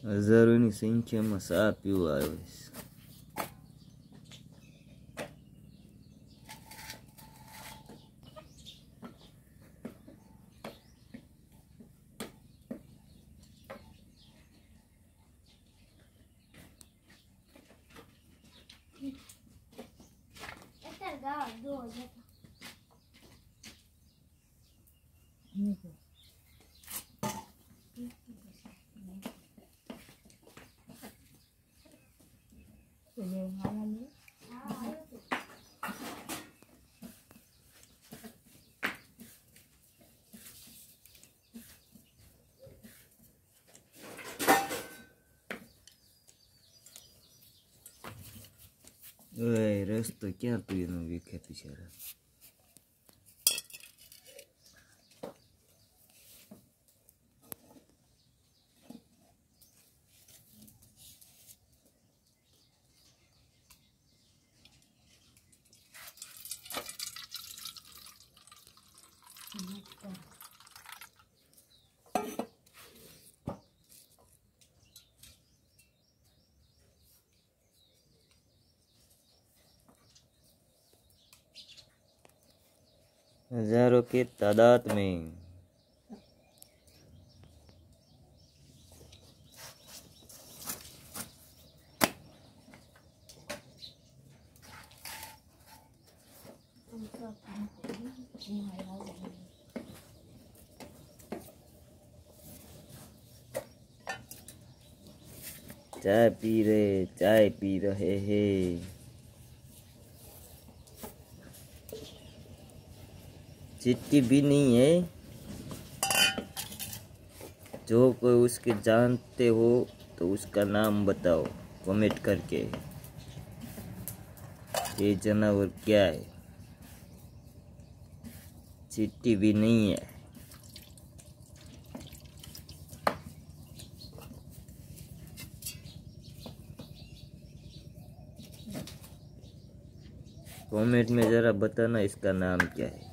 હજારોની સંખ્યામાં સાપ પીવા આવે છે. ઓય રસ્તો ક્યાં તું એનો વિખે બિચારા. हजारों की तादाद में चाय पी रहे हैं. चिट्ठी भी नहीं है. जो कोई उसके जानते हो तो उसका नाम बताओ कमेंट करके. ये जानवर क्या है? चिट्ठी भी नहीं है. कमेंट में जरा बताना इसका नाम क्या है.